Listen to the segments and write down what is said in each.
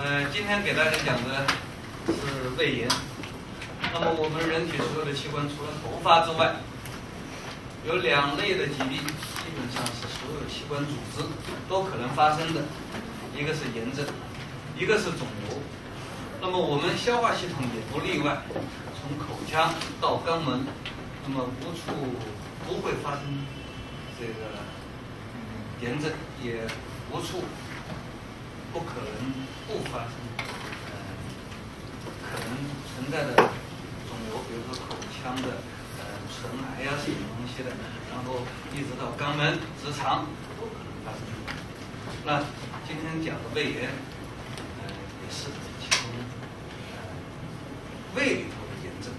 今天给大家讲的是胃炎。那么我们人体所有的器官，除了头发之外，有2类的疾病，基本上是所有器官组织都可能发生的，一个是炎症，一个是肿瘤。那么我们消化系统也不例外，从口腔到肛门，那么无处不会发生这个炎症，也无处不可能不发生可能存在的肿瘤，比如说口腔的唇癌呀什么东西的，然后一直到肛门、直肠都可能发生。那今天讲的胃炎，也是其中胃里头的炎症。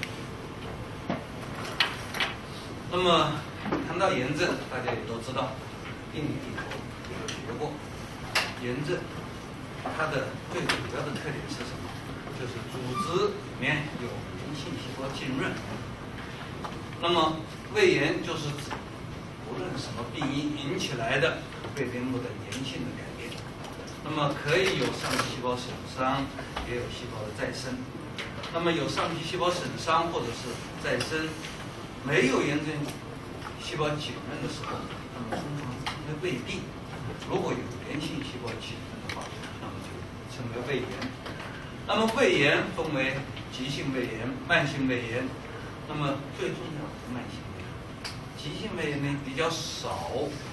那么谈到炎症，大家也都知道，病理里头也有学过，炎症它的最主要的特点是什么？就是组织里面有炎性细胞浸润。那么胃炎就是指无论什么病因引起来的胃黏膜的炎性的改变。那么可以有上皮细胞损伤，也有细胞的再生。那么有上皮细胞损伤或者是再生，没有炎症细胞浸润的时候，那么通常称为胃病。如果有炎性细胞浸润的话，那么就称为胃炎。那么胃炎分为急性胃炎、慢性胃炎。那么最重要的是慢性胃炎，急性胃炎呢比较少，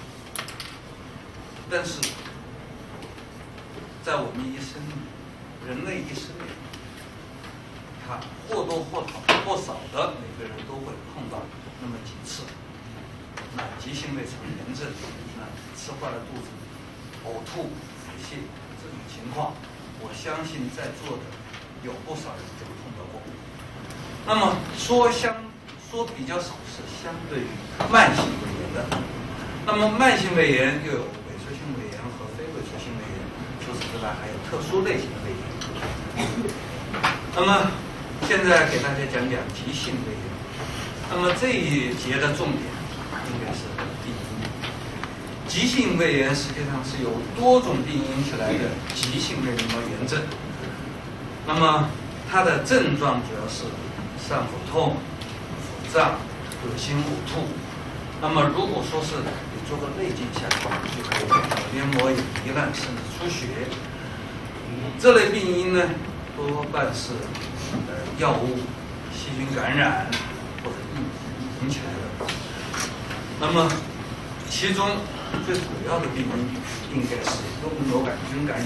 但是在我们一生里，人类一生里，它或多或少的每个人都会碰到那么几次。那急性胃肠炎症，那吃坏了肚子、呕吐、腹泻这种情况，我相信在座的有不少人就碰到过。那么说比较少是相对于慢性胃炎的。那么慢性胃炎又有萎缩性胃炎和非萎缩性胃炎，除此之外还有特殊类型的胃炎。那么现在给大家讲讲急性胃炎。那么这一节的重点应该是病因。急性胃炎实际上是由多种病引起来的急性胃黏膜炎症。那么它的症状主要是上腹痛、腹胀、恶心、呕吐。那么如果说是你做个内镜下来，就可以看到黏膜有糜烂甚至出血。这类病因呢，多半是药物、细菌感染或者引起来的。那么其中最主要的病因应该是脓疱杆菌感染。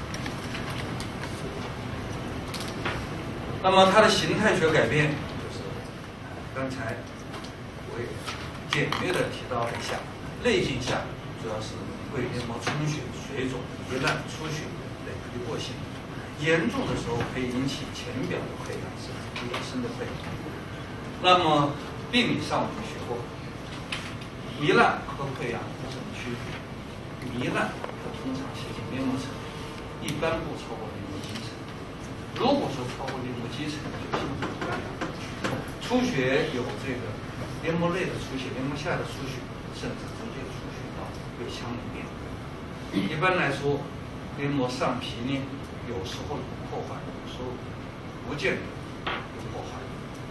那么它的形态学改变就是刚才我也简略的提到了一下，内镜下主要是胃黏膜充血、水肿、糜烂、出血、累积过性，严重的时候可以引起浅表的溃疡甚至比较深的溃疡。那么病理上我们学过，糜烂和溃疡有什么区别？糜烂它通常写进黏膜层，一般不超过黏膜基层。如果说超过黏膜基层，就形成感染。出血有这个黏膜内的出血、黏膜下的出血，甚至直接出血到胃腔里面。一般来说，黏膜上皮呢，有时候有破坏，有时候不见得有破坏。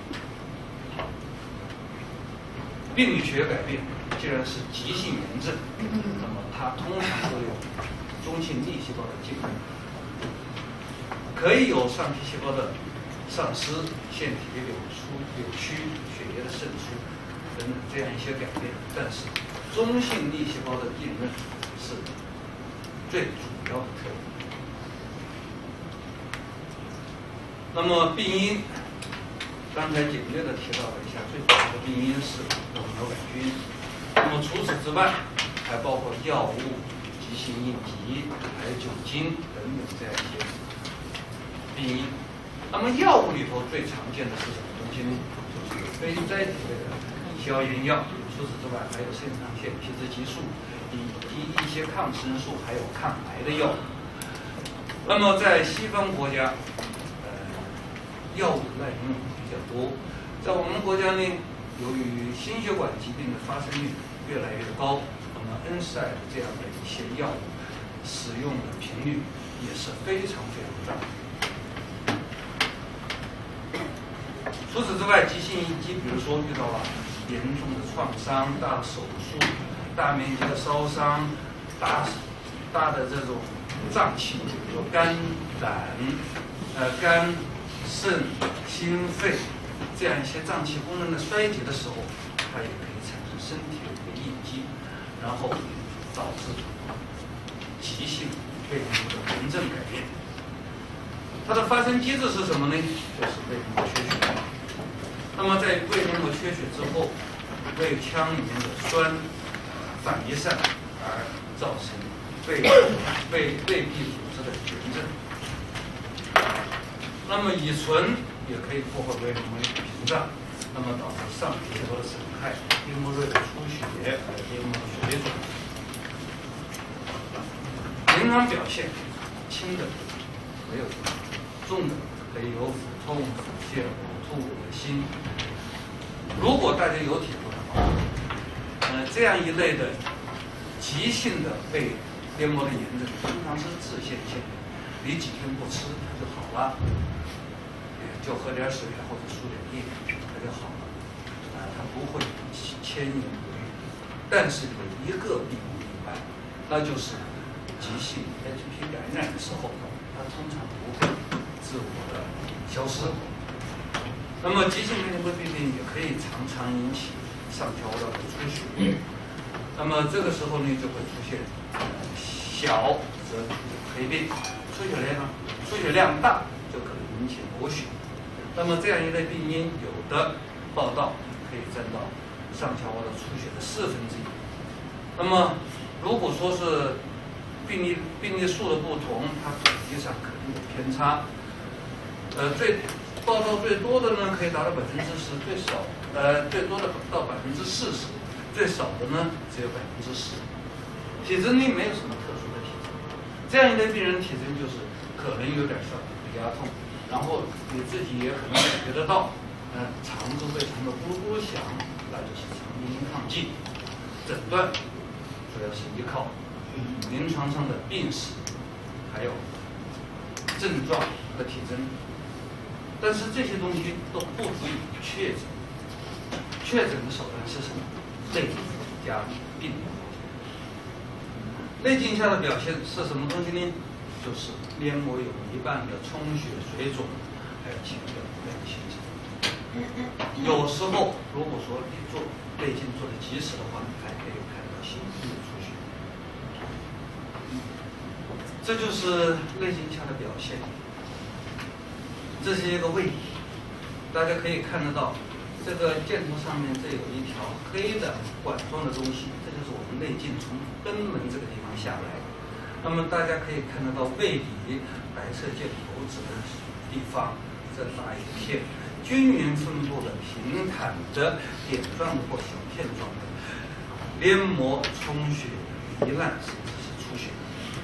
病理学改变，既然是急性炎症，那么它通常都有中性粒细胞的浸润。可以有上皮细胞的丧失、腺体扭曲、血液的渗出等等这样一些改变，但是中性粒细胞的浸润是最主要的特点。那么病因，刚才简略的提到了一下，最主要的病因是脓疱杆菌。那么除此之外，还包括药物、急性应激，还有酒精等等这样一些病因。那么药物里头最常见的是什么东西呢？就是非甾体类的消炎药。除此之外，还有肾上腺皮质激素以及一些抗生素，还有抗癌的药物。那么在西方国家，药物滥用比较多。在我们国家呢，由于心血管疾病的发生率越来越高，那么NSAID这样的一些药物使用的频率也是非常非常大。除此之外，急性应激，比如说遇到了严重的创伤、大手术、大面积的烧伤、大的这种脏器，比如说肝胆、肝、肾、心肺这样一些脏器功能的衰竭的时候，它也可以产生身体的一个应激，然后导致急性胃黏膜的炎症改变。它的发生机制是什么呢？就是胃黏膜缺血。那么在胃黏膜缺血之后，胃腔里面的酸反移散，而造成胃壁组织的炎症。那么乙醇也可以破坏胃黏膜屏障，那么导致上皮细胞的损害、黏膜内的出血和黏膜的水肿。临床表现轻的没有什么，重的可以有腹痛、腹泻、呕吐、恶心。如果大家有体会的话，这样一类的急性的胃黏膜的炎症，通常是自限性的，你几天不吃它就好了，就喝点水或者输点液它就好了，它不会千言不愈。但是有一个病例例外，那就是急性 HPV 感染的时候，它通常不会自我的消失。那么急性胃黏膜病变也可以常常引起上条道的出血，那么这个时候呢就会出现小则黑病，出血量大就可能引起活血。那么这样一类病因，有的报道可以占到上条道的出血的1/4。那么如果说是病例数的不同，它统计上可能有偏差。报道最多的呢，可以达到10%，最多的到40%，最少的呢只有10%。体质呢没有什么特殊的体质，这样一类病人体征就是可能有点小鼻压痛，然后你自己也可能感觉得到，肠子非常的咕噜咕噜响，那就是肠病因抗剂。诊断主要是依靠临床上的病史，还有症状和体征。但是这些东西都不足以确诊。确诊的手段是什么？内镜加病理。内镜下的表现是什么东西呢？就是黏膜有弥漫的充血、水肿，还有浅表面的形成。有时候如果说你做内镜做的及时的话，还可以看到心肌的出血。这就是内镜下的表现。这是一个胃体，大家可以看得到，这个箭头上面这有一条黑的管状的东西，这就是我们内镜从根门这个地方下来。那么大家可以看得到胃里白色箭头指的地方，这大一片均匀分布的平坦的点状的或小片状的黏膜充血、糜烂，甚至是出血。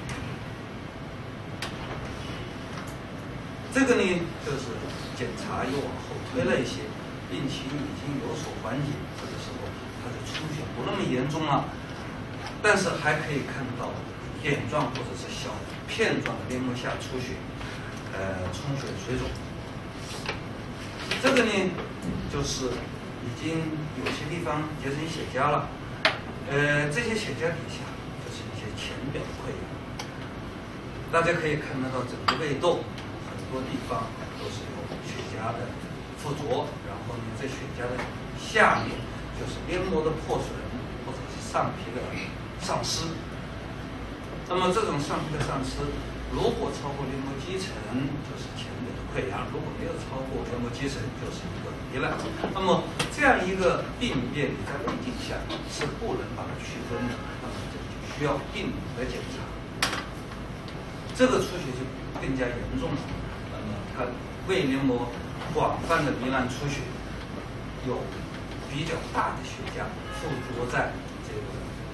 这个呢，就是检查又往后推了一些，病情已经有所缓解，这个时候它的出血不那么严重了，但是还可以看到点状或者是小片状的黏膜下出血，充血水肿。这个呢，就是已经有些地方结成血痂了，这些血痂底下就是一些浅表溃疡。大家可以看得到整个胃窦。很多地方都是有血痂的附着，然后呢，在血痂的下面就是黏膜的破损或者是上皮的丧失。那么这种上皮的丧失，如果超过黏膜基层，就是浅表的溃疡；如果没有超过黏膜基层，就是一个糜烂。那么这样一个病变，你在胃镜下是不能把它区分的，那么这就需要病理的检查。这个出血就更加严重了。它胃黏膜广泛的糜烂出血，有比较大的血痂附着在这个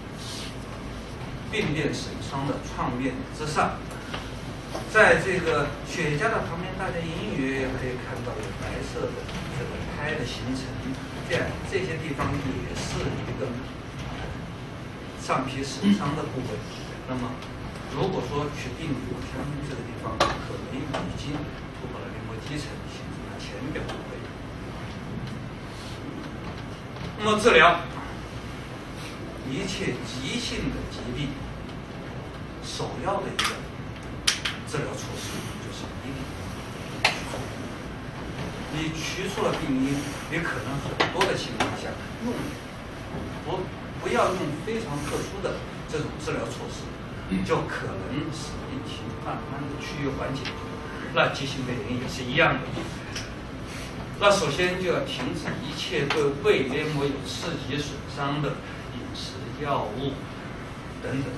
病变损伤的创面之上，在这个血痂的旁边，大家隐隐约约可以看到有白色的这个苔的形成，这些地方也是一个上皮损伤的部位。那么如果说去病理瘤腔这个地方可能已经突破了黏膜基层，形成了浅表部位。那么治疗一切急性的疾病，首要的一个治疗措施就是一定你取出了病因，你可能很多的情况下用不要用非常特殊的这种治疗措施，就可能使病情慢慢的趋于缓解。那急性胃炎也是一样的。那首先就要停止一切对胃黏膜有刺激损伤的饮食、药物等等。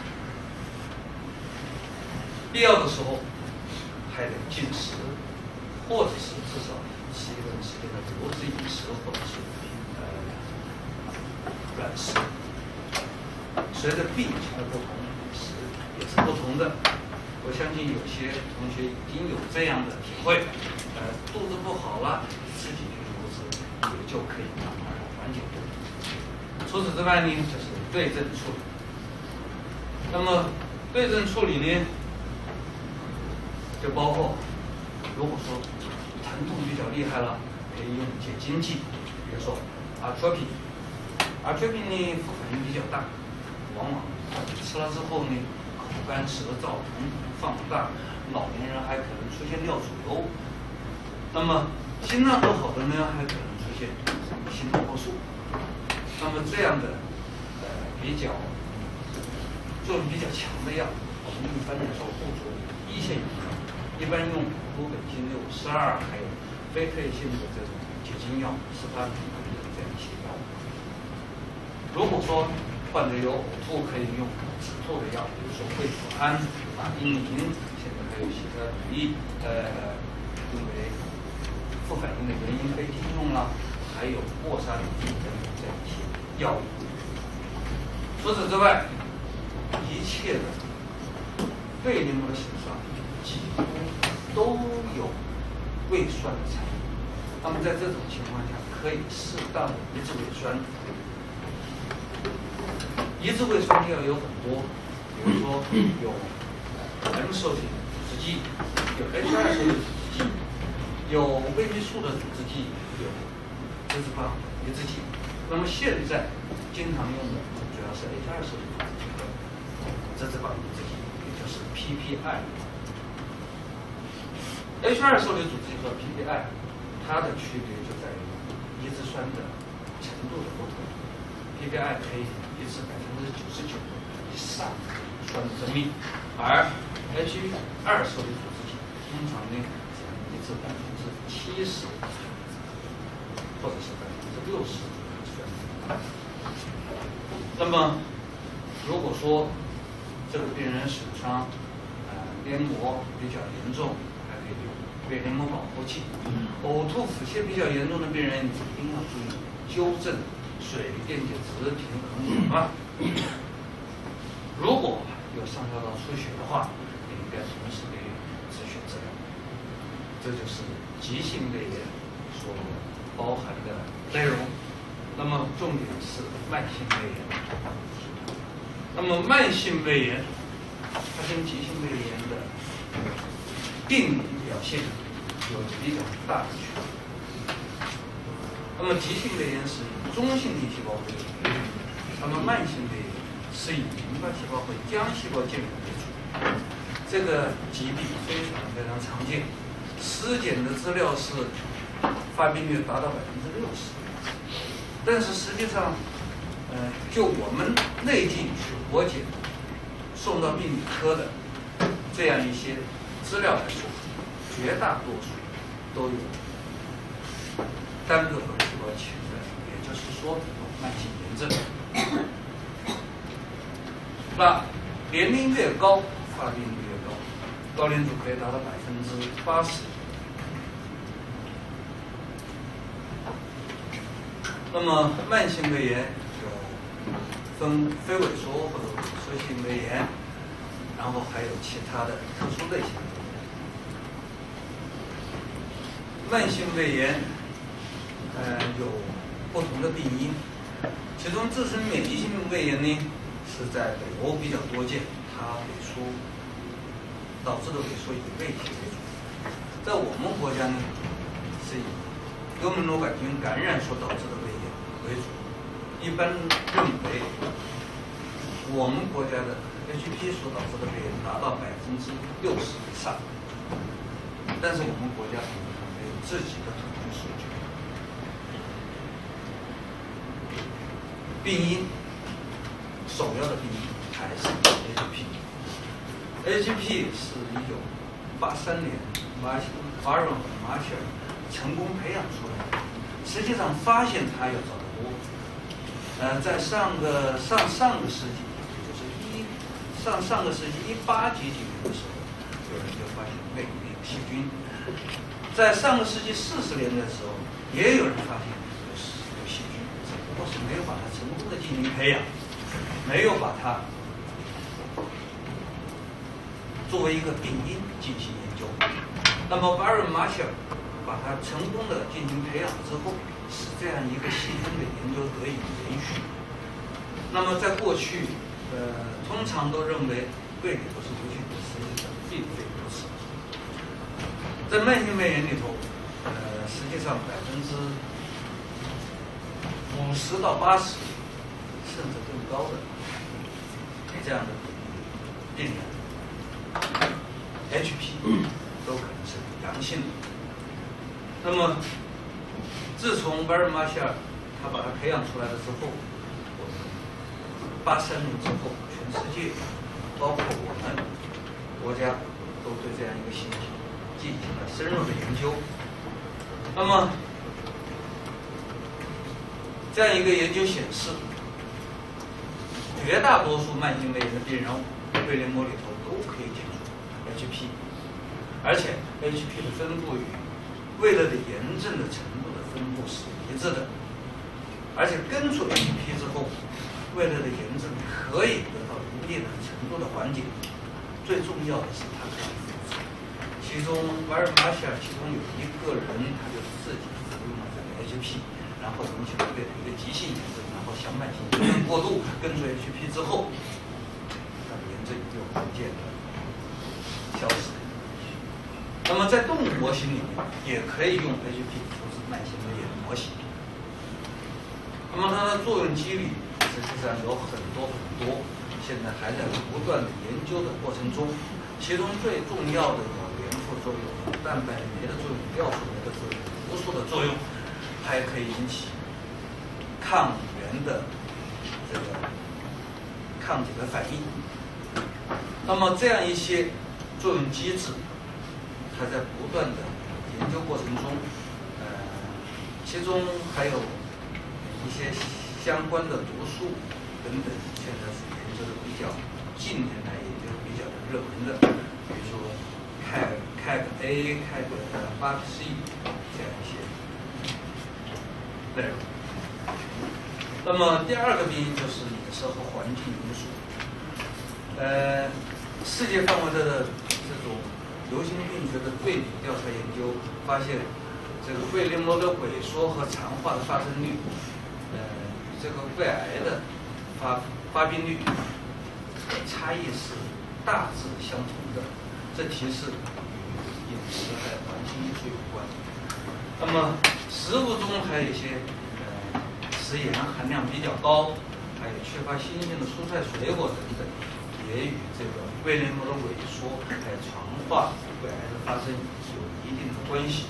必要的时候还得禁食，或者是至少吃一段时间的流质饮食，或者是软食。随着病情的不同，饮食也是不同的。我相信有些同学已经有这样的体会，肚子不好了，自己去流质也就可以慢慢的缓解掉。除此之外呢，就是对症处理。那么对症处理呢，就包括如果说疼痛比较厉害了，可以用一些经济，比如说atropine呢副反应比较大，往往吃了之后呢，口干舌燥、瞳孔放大，老年人还可能出现尿阻瘤。那么心脏不好的呢，还可能出现心动过速。那么这样的比较作用比较强的药，我们一般来说不足一线以上，一般用普苯金62，还有非特异性的这种解经药18品这样一些药物。如果说患者有呕吐，可以用止吐的药，比如说惠普安、马丁宁，现在还有其他主义因为副反应的原因被禁用了，还有沃沙林定等等这样一些药物。除此之外，一切的胃黏膜的损伤几乎都有胃酸的参与。那么在这种情况下，可以适当的抑制胃酸。抑制胃酸药有很多，比如说有 M 受体阻滞剂，有 H2 受体阻滞剂，有胃激素的阻滞剂，有脂肪抑制剂。那么现在经常用的主要是 H2 受体阻滞剂和脂肪抑制剂，也就是 PPI。H2 受体阻滞剂和 PPI， 它的区别就在于抑制酸的程度的不同。PPI 可以抑制99%以上酸的分泌，而 H2 受体阻滞剂通常呢只能抑制70%或者是60%的酸。那么如果说这个病人损伤黏膜比较严重，还可以用胃黏膜保护剂。呕吐腹泻比较严重的病人，一定要注意纠正水电解质平衡紊乱。如果有上消道出血的话，也应该同时给予止血治疗。这就是急性胃炎所包含的内容。那么重点是慢性胃炎。那么慢性胃炎，它跟急性胃炎的病理表现有比较大的区别。那么急性胃炎是以中性粒细胞为主，那么慢性胃炎是以淋巴细胞和浆细胞建立为主。这个疾病非常常见，尸检的资料是发病率达到60%，但是实际上，就我们内镜去活检送到病理科的这样一些资料来说，绝大多数都有单个核细胞潜在，也就是说有慢性炎症。那年龄越高，发病率越高，高龄组可以达到80%。那么慢性胃炎有分非萎缩或者萎缩性胃炎，然后还有其他的特殊类型的胃炎。慢性胃炎有不同的病因，其中自身免疫性胃炎呢是在北欧比较多见， 它萎缩导致的萎缩以胃体为主。在我们国家呢，是以幽门螺杆菌感染所导致的胃炎为主。一般认为，我们国家的 HP 所导致的胃炎达到60%以上，但是我们国家没有自己的统计数据。病因，首要的病因还是 HP。HP 是1983年Byron和 Marshall 成功培养出来的。实际上发现它要早得多。在上个世纪，也就是上个世纪18几年的时候，有人就发现胃里有细菌。在上个世纪40年的时候，也有人发现有细菌，只不过是没有把它成功的进行培养，没有把它作为一个病因进行研究。那么 Byron Marshall 把它成功的进行培养之后，使这样一个细分的研究得以延续。那么在过去，通常都认为胃里不是无菌的，实际上并非如此。在慢性胃炎里头，实际上50%到80%，甚至更高的这样的病人 ，HP 都可能是阳性的。那么，自从巴尔马歇尔他把它培养出来了之后，83年之后，全世界，包括我们国家，都对这样一个信息进行了深入的研究。那么，这样一个研究显示，绝大多数慢性胃炎的病人胃黏膜里头都可以检出 HP， 而且 HP 的分布与胃的炎症的程度的分布是一致的，而且根除 HP 之后，胃的炎症可以得到一定的程度的缓解。最重要的是它可以复查。其中瓦尔马歇尔其中有一个人，他就自己服用了这个 HP， 然后引起了胃的一个急性炎症，然后向慢性炎症过渡，根除 HP 之后，他的炎症就逐渐的消失。那么在动物模型里面也可以用 HP 处置慢性胃炎的模型。那么它的作用机理实际上有很多，现在还在不断的研究的过程中。其中最重要的有连副作用、蛋白酶的作用、酵素酶的作用、毒素的作用，还可以引起抗原的这个抗体的反应。那么这样一些作用机制，它在不断的研究过程中，其中还有一些相关的毒素等等，现在是研究的比较近年来研究比较热门的，比如说CAG-A、CAG-8C 这样一些内容。那么第二个病因就是饮食和环境因素。世界范围的这种流行病学的对比调查研究发现，这个胃黏膜的萎缩和肠化的发生率，与这个胃癌的发病率差异是大致相同的。这提示与饮食还有环境因素有关。那么食物中还有一些食盐含量比较高，还有缺乏新鲜的蔬菜水果等等，也与这个胃黏膜的萎缩还有肠化胃癌的发生有一定的关系。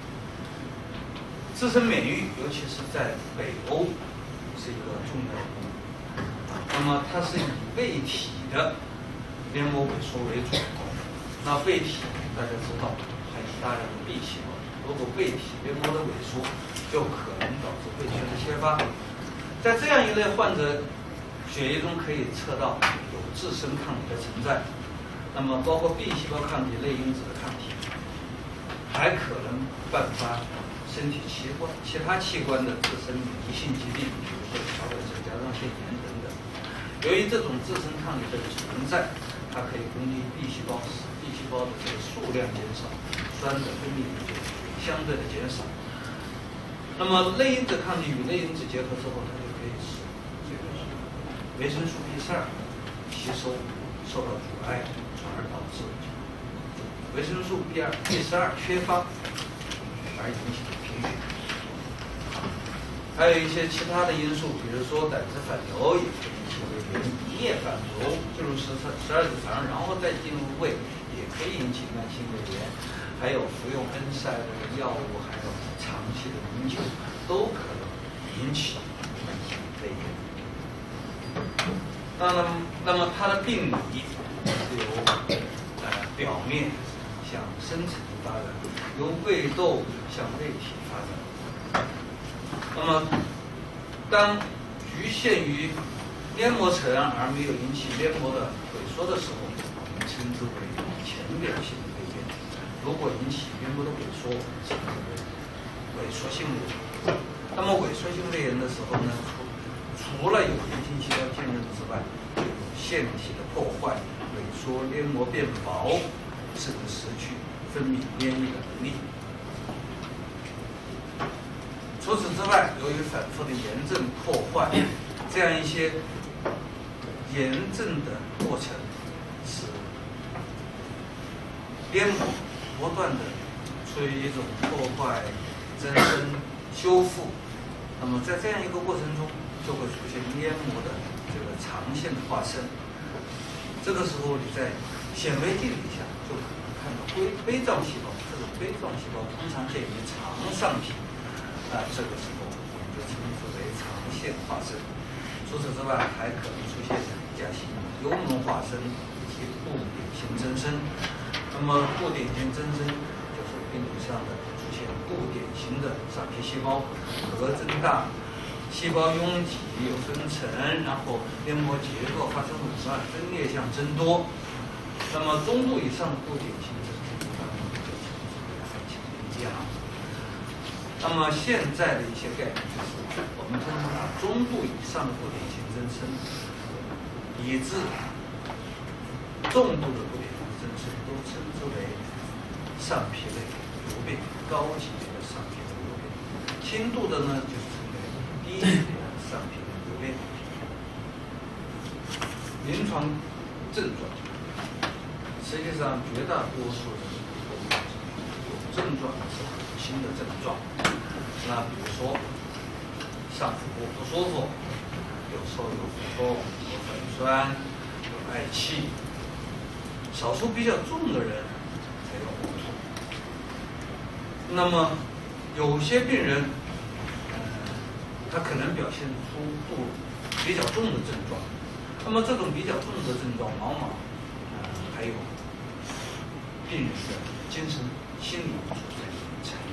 自身免疫，尤其是在北欧，是一个重要的功能。那么它是以胃体的黏膜萎缩为主。那胃体大家知道还有大量的 B 细胞，如果胃体黏膜的萎缩，就可能导致胃圈的缺乏。在这样一类患者血液中可以测到有自身抗体的存在，那么包括 B 细胞抗体、类因子的抗体，还可能伴发身体其他器官的自身免疫性疾病，比如说小板性甲状腺炎等等。由于这种自身抗体的存在，它可以攻击 B 细胞，使 B 细胞的这个数量减少，酸的分泌就相对的减少。那么类因子抗体与类因子结合之后，它就可以使这个维生素 B12吸收受到阻碍，从而导致维生素 B12缺乏而引起的贫血。还有一些其他的因素，比如说胆汁反流也可以引起胃炎，一夜反流进入12指肠，然后再进入胃，也可以引起慢性胃炎。还有服用恩塞的药物，还有长期的饮酒，都可能引起慢性胃炎。那么它的病理是由表面向深层发展，由胃窦向胃体发展。那么当局限于黏膜层而没有引起黏膜的萎缩的时候，我们称之为浅表性的胃炎。如果引起黏膜的萎缩，称之为萎缩性胃炎。那么萎缩性胃炎的时候呢，除了有炎性细胞浸润之外，有腺体的破坏、萎缩、黏膜变薄，甚至失去分泌黏液的能力。除此之外，由于反复的炎症破坏，这样一些炎症的过程使黏膜不断的处于一种破坏、增生、修复。那么在这样一个过程中，就会出现黏膜的这个长线的化生。这个时候你在显微镜底下就可能看到杯状细胞，这种杯状细胞通常见于肠上皮。这个时候我们就称之为长线化生。除此之外，还可能出现假性幽门化生以及不典型增生。那么不典型增生就是病理上的出现不典型的上皮细胞核增大，细胞拥挤有分层，然后黏膜结构发生紊乱，分裂项增多。那么中度以上的不典型增生，就称之为癌前离样。那么现在的一些概念就是，我们通常把中度以上的不典型增生，以致重度的不典型增生，都称之为上皮类瘤变，高级别的上皮类瘤变。轻度的呢，就是称为低级别的上皮类瘤变。临床症状，实际上绝大多数人有症状是恶心的症状。那比如说上腹部不舒服，有时候有腹痛、有反酸、有嗳气，少数比较重的人才有呕吐。那么有些病人，他可能表现出比较重的症状。那么这种比较重的症状，往往还有病人的精神、心理所在的差异。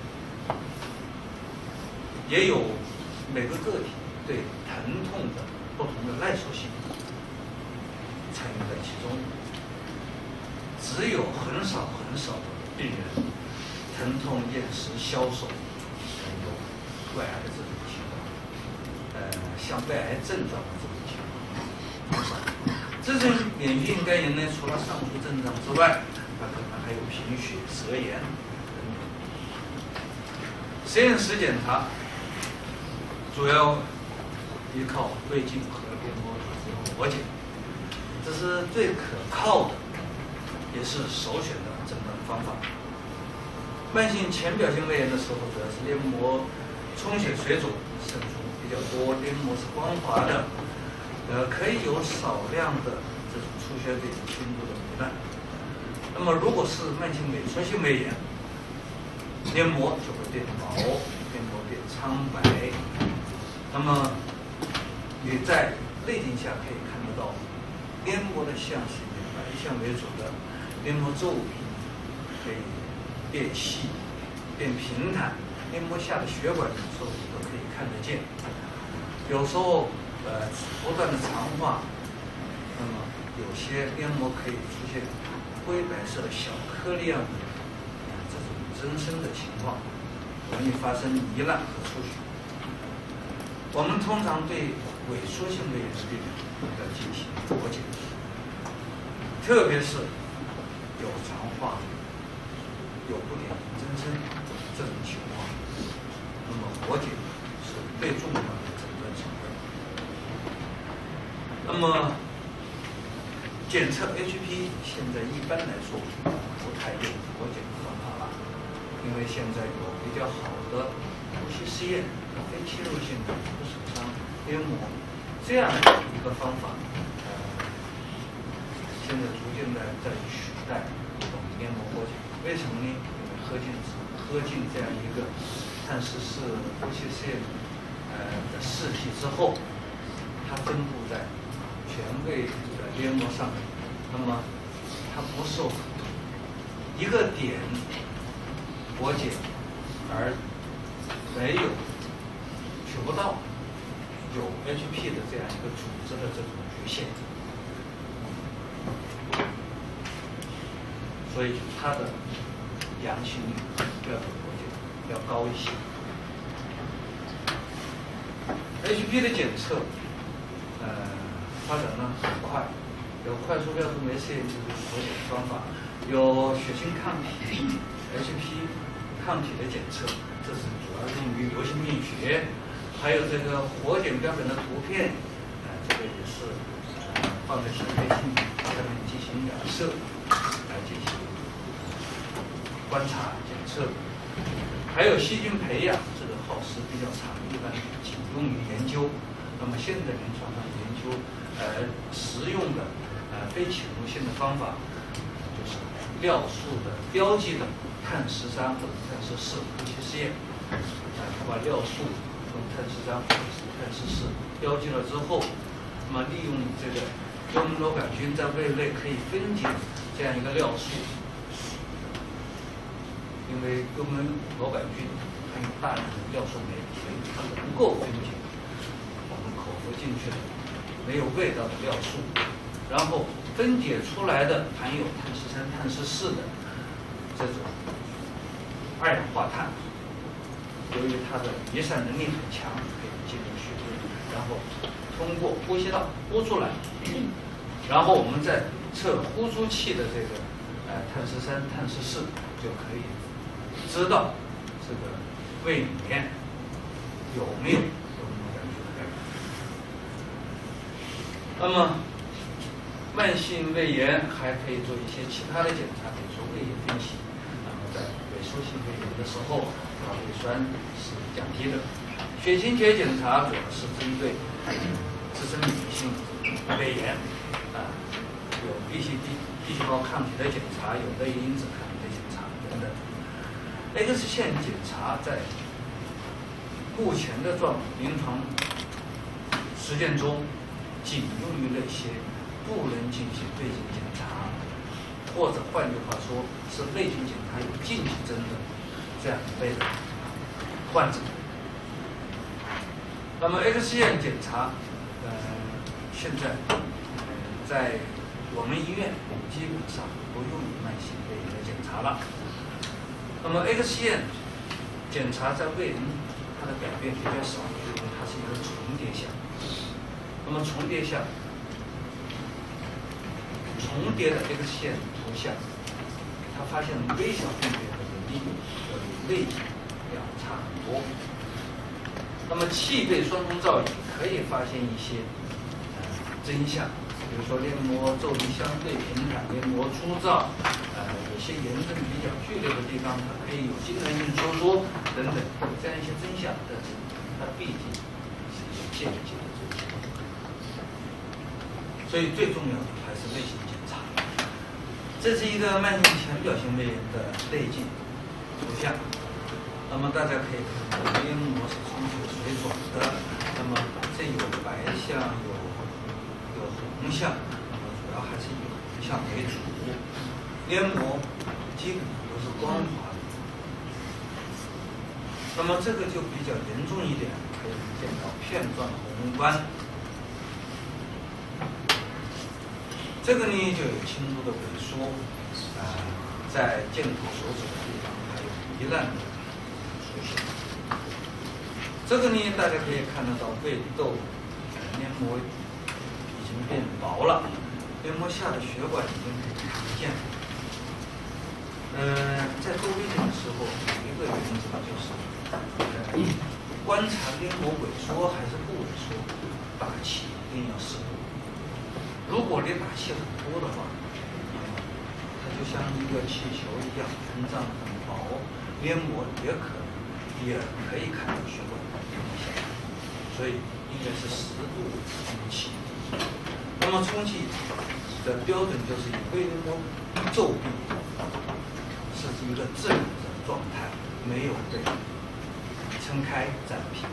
也有每个个体对疼痛的不同的耐受性参与在其中。只有很少的病人疼痛、厌食、消瘦，有胃癌的这种情况，像胃癌症状的这种情况很少。这种免疫性肝炎呢，除了上述症状之外，它可能还有贫血、舌炎等等。实验室检查主要依靠胃镜和黏膜组织活检，这是最可靠的，也是首选的诊断方法。慢性浅表性胃炎的时候，主要是黏膜充血水肿，渗出比较多，黏膜是光滑的，可以有少量的这种出血点轻度的糜烂。那么如果是慢性萎缩性胃炎，黏膜就会变薄，黏膜变苍白。那么你在内镜下可以看得到，黏膜的像是以白象为主的，黏膜周围可以变细、变平坦，黏膜下的血管有时候都可以看得见。有时候不断的长化，那么有些黏膜可以出现灰白色的小颗粒样的这种增生的情况，容易发生糜烂和出血。我们通常对萎缩性胃炎的病人要进行活检，特别是有长化、有不典型增生这种情况，那么活检是最重要的诊断手段。那么检测 HP 现在一般来说不太用活检的方法了，因为现在有比较好的呼吸试验和非侵入性的不损伤黏膜这样的一个方法，现在逐渐的在取代黏膜活检。为什么呢？因为喝进这样一个碳十四呼吸试验的试剂之后，它分布在全胃的黏膜上面，那么它不受一个点活检而没有取不到有 HP 的这样一个组织的这种局限，所以它的阳性率要比活检要高一些。HP 的检测，发展得很快，有快速标准酶试验就是活检方法，有血清抗体 HP 抗体的检测，这是主要用于流行病学，还有这个活检标本的图片，这个也是放在显微镜下面进行染色来进行观察检测，还有细菌培养，这个耗时比较长，一般仅用于研究。那么现在临床上研究实用的非侵入性的方法，就是尿素的标记的碳13或者碳14呼吸试验，把尿素用碳13或者是碳14标记了之后，那么利用这个幽门螺杆菌在胃内可以分解这样一个尿素，因为幽门螺杆菌含有大量的尿素酶，所以它能够分解我们口服进去的没有味道的尿素，然后分解出来的含有碳13、碳14的这种二氧化碳，由于它的离散能力很强，可以进入血液，然后通过呼吸道呼出来，然后我们再测呼出气的这个碳13、碳14，就可以知道这个胃里面有没有幽门螺杆菌的感染。那么慢性胃炎还可以做一些其他的检查，比如说胃液分析。那么在萎缩性胃炎的时候，胃酸是降低的。血清学检查主要是针对自身免疫性胃炎，有 B 细胞抗体的检查，有类因子抗体的检查等等。X 线检查在目前的临床实践中，仅用于那些不能进行对镜检查，或者换句话说是内镜检查有禁忌症的这样一类的患者。那么 X 线检查，现在在我们医院基本上不用于慢性胃炎的检查了。那么 X 线检查在胃人它的改变比较少，因为它是一个重叠项。那么重叠项，重叠的 X 线图像，它发现微小病变的能力要比内镜要差很多。那么气背双通造影可以发现一些真相，比如说黏膜皱离相对平坦，黏膜粗糙，有些炎症比较剧烈的地方，它可以有痉挛性收缩等等，有这样一些真相，但是它毕竟是一个间接的真相。所以最重要的还是内镜检查。这是一个慢性浅表性胃炎的内镜图像。那么大家可以看到黏膜是充血水肿的，那么这有白象，有红象，那么主要还是以红象为主。黏膜基本上都是光滑的。那么这个就比较严重一点，可以见到片状红斑。这个呢就有轻度的萎缩，在箭头手指的地方还有糜烂的出现。这个呢大家可以看得到胃窦黏膜已经变薄了，黏膜下的血管已经可以看不见了。在做胃镜的时候，有一个原则就是，观察黏膜萎缩还是不萎缩，大气一定要适度。 如果你打气很多的话，它就像一个气球一样，膨胀很薄，黏膜也可以看到血管影响，所以应该是适度充气。那么充气的标准就是以胃黏膜皱闭是一个自然的状态，没有被撑开展平。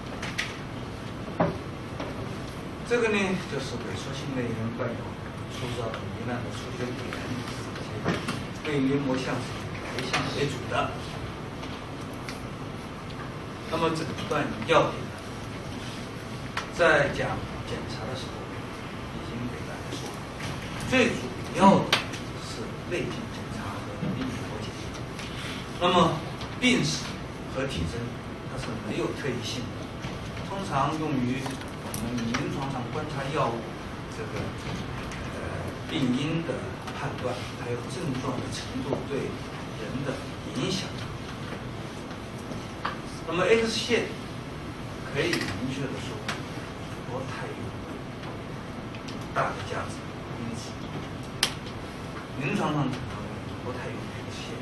这个呢，就是萎缩性内炎伴有粗糙的糜烂的出血点，胃黏膜像是以排象为主的。那么诊断要点，在讲检查的时候已经给大家说了，最主要的是内镜检查和病理剖检。那么病史和体征它是没有特异性的，通常用于我们临床上观察药物这个病因的判断，还有症状的程度对人的影响。那么 X 线可以明确的说不太有大的价值，因此临床上不太用 X 线。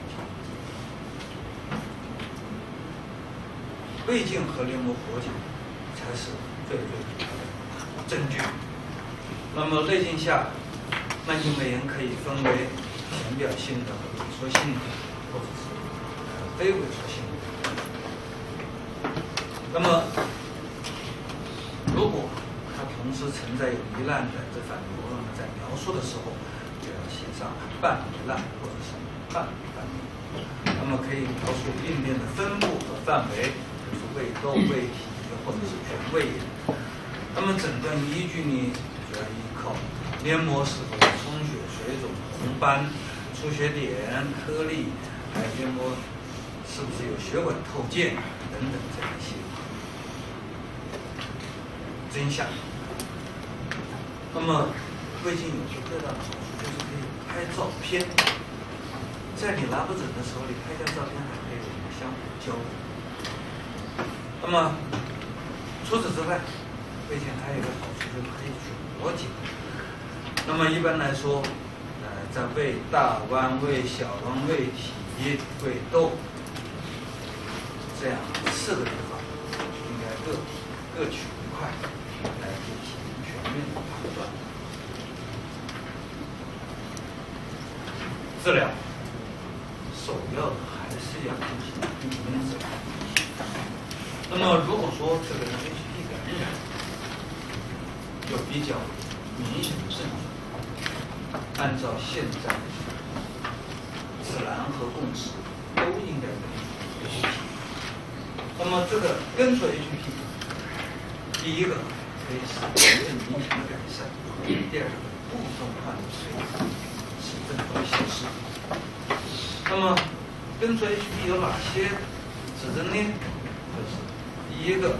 胃镜和黏膜活检才是最主要的证据。那么内镜下慢性胃炎可以分为浅表性的和萎缩性的，或者是非萎缩性的。那么如果它同时存在有糜烂的这反流，那么在描述的时候就要写上半糜烂或者是半反流。那么可以描述病变的分布和范围，比如胃窦、胃体或者是全胃炎。那么诊断依据呢，主要依靠黏膜是否有充血、水肿、红斑、出血点、颗粒，还有黏膜是不是有血管透见等等这样一些真相。那么胃镜有个最大的好处就是可以拍照片，在你拿不准的时候，你拍张照片还可以相互交流。那么除此之外，胃镜还有一个好处就是可以去活检。那么一般来说，在胃大弯、胃小弯、胃体、胃窦这样4个地方，应该各取一块来进行全面的判断。治疗首要的还是要进行病因治疗。那么如果说这个人 HP 感染有比较明显的症状，按照现在自然和共识都应该有 HP。那么这个根除 HP， 第一个可以使症明显的改善，第二个部分患者使症状消失。那么根除 HP 有哪些指征呢？就是第一个，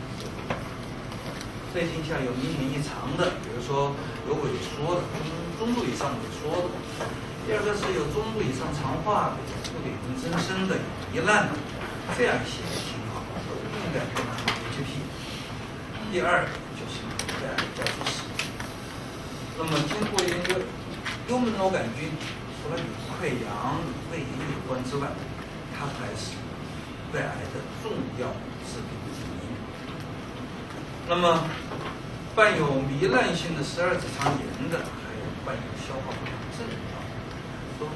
内镜下有明显异常的，比如说有萎缩的，中度以上萎缩的；第二个是有中度以上长化的，有不点增生的，有糜烂的，这样一些情况都应该跟 HP。第二个就是在家族史。那么经过研究，幽门螺杆菌除了与溃疡、胃炎有关之外，它还是胃癌的重要致病原因。那么伴有糜烂性的12指肠炎的，还有伴有消化不良症状，都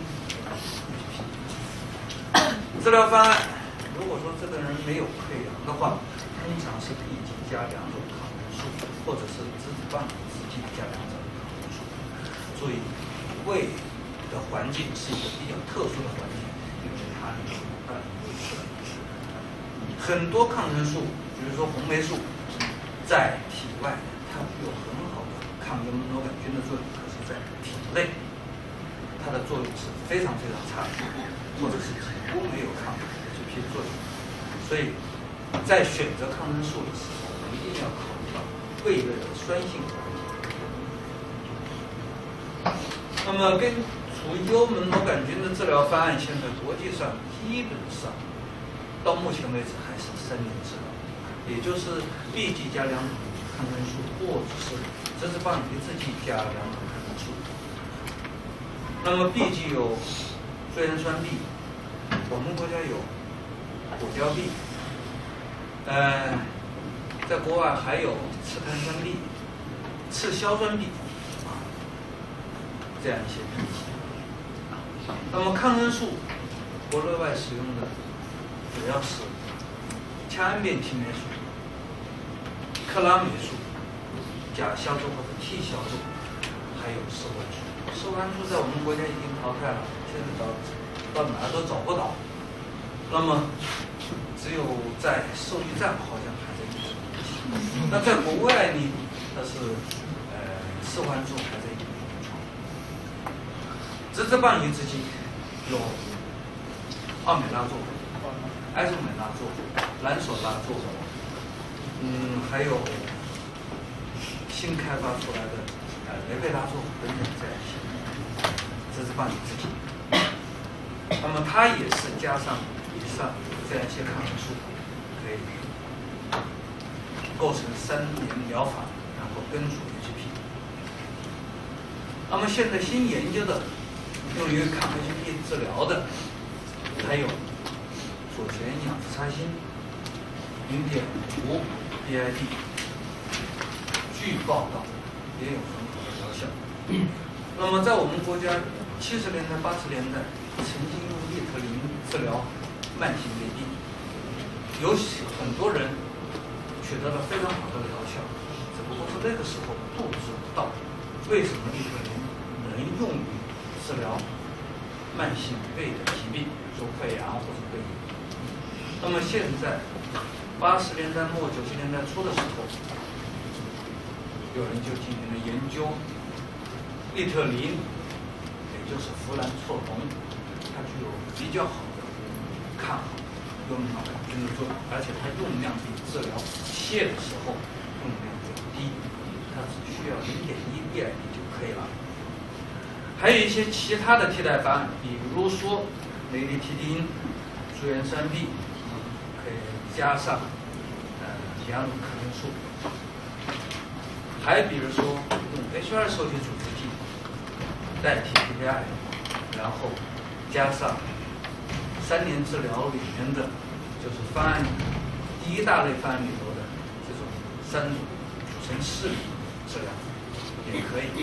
治疗方案，如果说这个人没有溃疡的话，通常是B剂加2种抗生素，或者是质子棒制剂加2种抗生素。注意，胃的环境是一个比较特殊的环境，因为它有很多抗生素，比如说红霉素，在体外它有很好的抗幽门螺杆菌的作用，可是在体内它的作用是非常非常差的，或者是几乎没有抗 HP 的作用。所以在选择抗生素的时候，一定要考虑到胃类的酸性环境。那么根除幽门螺杆菌的治疗方案，现在国际上基本上到目前为止还是3年治疗，也就是 B剂加2种抗生素，或者是质子棒鱼制剂加2种抗生素。那么 B 剂有追氨酸 B， 我们国家有果胶 B， 在国外还有次碳酸 B、次硝酸 B 这样一些 B 剂。那么抗生素国内外使用的主要是羟胺变青霉素、克拉霉素、甲硝唑或者 T 硝唑，还有色环素。色环素在我们国家已经淘汰了，现在到哪都找不到。那么只有在兽医站好像还在用。那在国外呢，它是色环素还在用。质子棒鱼制剂有奥美拉唑、埃索美拉唑、兰索拉唑，还有新开发出来的雷贝拉唑等等这样一些质子棒鱼制剂。那么它也是加上以上这样一些抗生素，可以构成3年疗法，然后根除 HP。那么现在新研究的用于抗 HP 治疗的，还有左旋氧呋叉锌、0.5 BID， 据报道也有很好的疗效。那么在我们国家70年代、80年代曾经用利特林治疗慢性胃病，有很多人取得了非常好的疗效，只不过是那个时候不知道为什么利特林能用于治疗慢性胃的疾病，比如说溃疡或者胃炎。那么现在80年代末90年代初的时候，有人就进行了研究，利特林也就是呋兰唑龙，它具有比较好的抗幽门螺杆菌的作用，而且它用量比治疗泻的时候用量比较低，它只需要0.1 BID 就可以了。还有一些其他的替代方案，比如说雷利替丁、朱元酸 B， 可以加上2种抗生素，还比如说用 H2 受体阻滞剂代替 PPI， 然后加上3年治疗里面的就是方案第一大类方案里头的这种3种组成4例治疗也可以。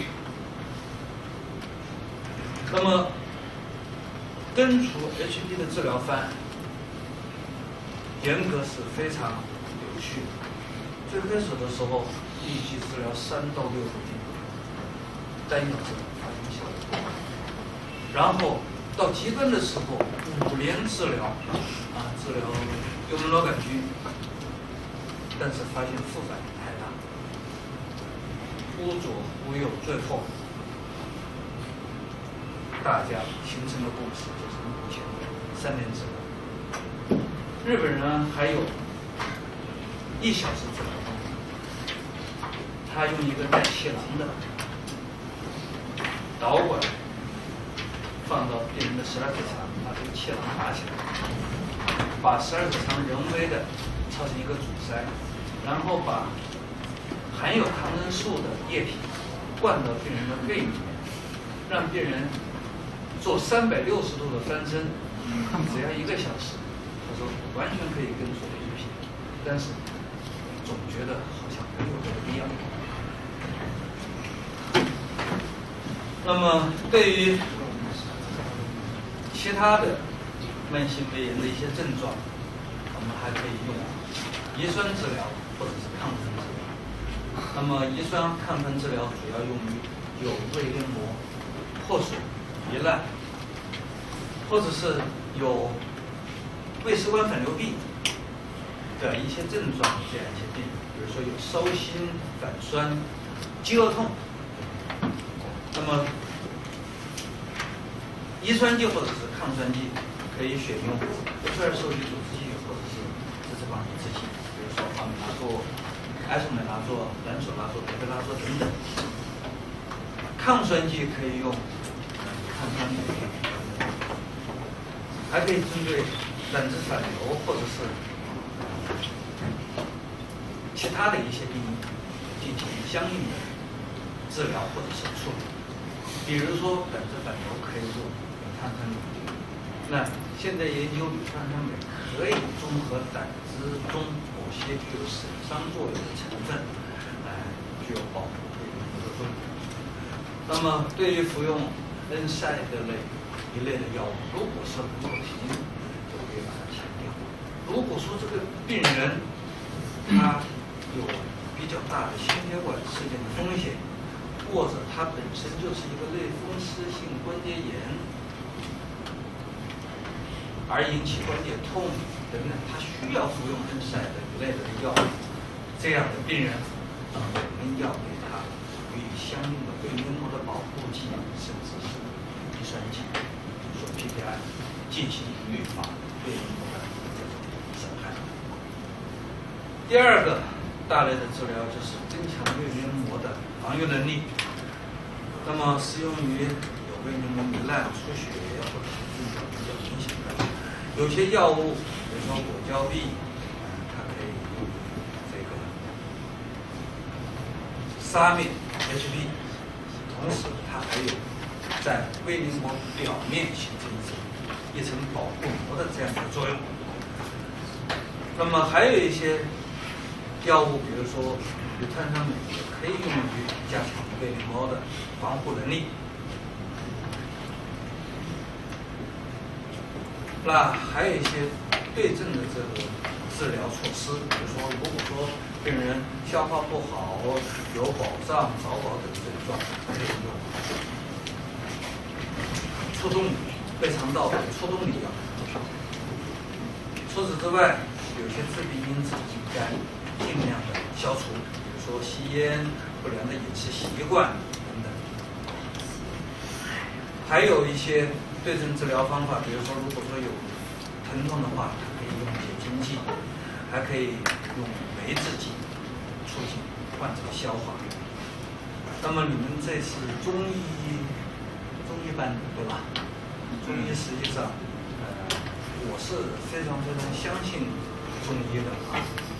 那么根除 HP 的治疗方案严格是非常有序的。最开始的时候预计治疗3到6个病，单药治疗发现效果，然后到极端的时候5年治疗治疗幽门螺杆菌，但是发现副反应太大，忽左忽右，最后大家形成的共识就是目前3年治疗。日本人还有1小时治疗方法，他用一个带气囊的导管放到病人的12指肠，把这个气囊拔起来，把12指肠人为的操成一个阻塞，然后把含有抗生素的液体灌到病人的胃里面，让病人做360度的翻身，只要1个小时，他说完全可以根除 HP， 但是总觉得好像没有这个必要。那么对于其他的慢性胃炎的一些症状，我们还可以用乙酸治疗或者是抗疱治疗。那么乙酸抗疱治疗主要用于有胃黏膜破损、糜烂，或者是有胃食管反流病的一些症状，这样一些病，比如说有烧心、反酸、饥饿痛。那么乙酸剂或者是抗酸剂可以选用H2受体阻滞剂或者是质子棒鱼制剂，比如说奥美拉唑、埃索美拉唑、兰索拉唑、雷贝拉唑等等。抗酸剂可以用抗酸镁，还可以针对胆汁反流或者是其他的一些病进行相应的治疗或者手术。比如说本质反流可以用铝碳酸镁，那现在研究铝碳酸镁可以中和胆汁中某些具有损伤作用的成分，具有保护对人的作用。那么对于服用NSAID一类的药物，如果是能够提，就可以把它强调。如果说这个病人他有比较大的心血管事件的风险，或者他本身就是一个类风湿性关节炎，而引起关节痛等等，他需要服用NSAID一类的药物，这样的病人，我们要给他予以相应的对黏膜的保护剂，甚至是抑酸剂，比如说 PPI， 进行预防对黏膜的伤害。第二个大类的治疗就是增强胃黏膜的防御能力。那么适用于有胃黏膜糜烂、出血或者是病状比较明显的，有些药物，比如说果胶吡，它可以用这个杀灭 HP， 同时它还有在胃黏膜表面形成一层保护膜的这样的作用。那么还有一些药物，比如说铝碳酸镁，也可以用于加强胃黏膜的防护能力。那还有一些对症的这个治疗措施，比如说，如果说病人消化不好、有饱胀、早饱等症状，可以用促动胃肠道的促动力药。除此之外，有些致病因子应该尽量的消除，比如说吸烟、不良的饮食习惯等等。还有一些对症治疗方法，比如说如果说有疼痛的话，它可以用解经剂，还可以用酶制剂促进患者消化。那么你们这是中医班的对吧？中医实际上，我是非常相信中医的啊。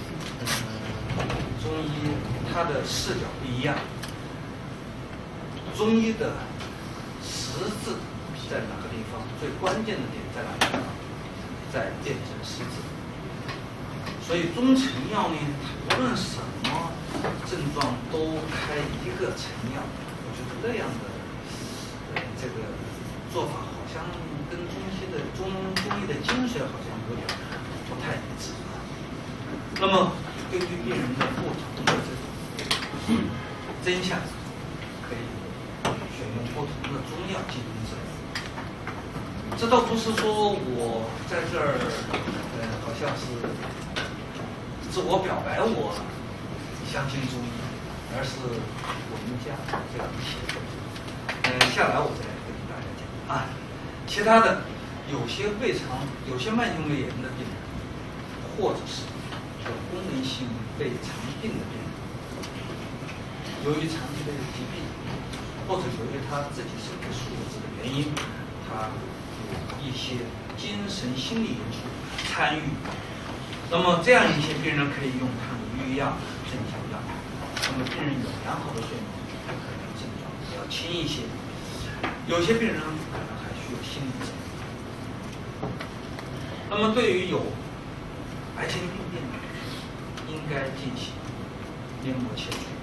中医它的视角不一样，中医的实质在哪个地方？最关键的点在哪个地方？在辨证施治。所以中成药呢，无论什么症状都开一个成药，我觉得那样的这个做法好像跟中医的精髓好像有点不太一致。那么根据病人的不同的这种真相，可以选用不同的中药进行治疗。这倒不是说我在这儿，好像是自我表白我相信中医，而是我们家这样写的。下来我再跟大家讲啊。其他的有些有些慢性胃炎的病人，或者是有功能性胃肠病的病人，由于长期的疾病，或者由于他自己身体素质的原因，他有一些精神心理因素参与。那么这样一些病人可以用抗抑郁药、镇静药。那么病人有良好的睡眠，可能症状比较轻一些。有些病人可能还需要心理治疗。那么对于有癌前病变的，应该进行黏膜切除。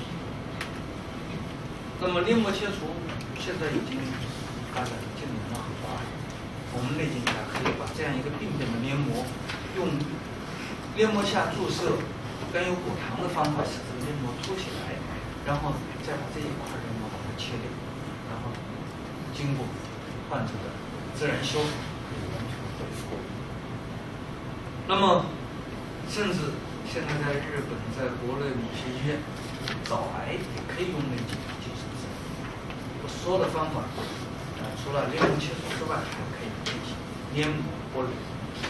那么黏膜切除现在已经发展进展得很快，我们内镜下可以把这样一个病变的黏膜，用黏膜下注射甘油果糖的方法使这个黏膜凸起来，然后再把这一块黏膜把它切掉，然后经过患者的自然修复，可以完全恢复。那么甚至现在在日本，在国内某些医院，早癌也可以用内镜进行治疗。我说的方法，除了黏膜切除之外，还可以进行黏膜剥离。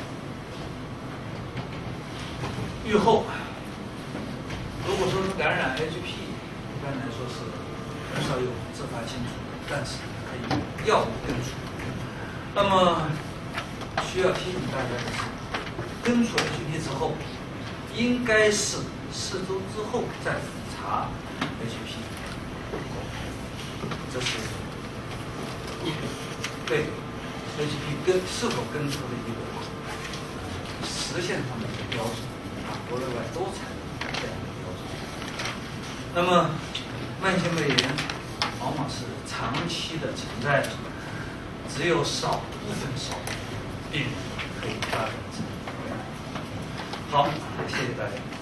预后，如果说是感染 HP， 一般来说是很少有自发清除，但是可以用药物根除。那么需要提醒大家的是，根除 HP 之后， 应该是4周之后再查 HP， 这是对 HP 是否跟出的一个实现上的一个标准啊，国内外都采用这样的标准。那么慢性胃炎往往是长期的存在的，只有少部分病人可以发展成。好，谢谢大家。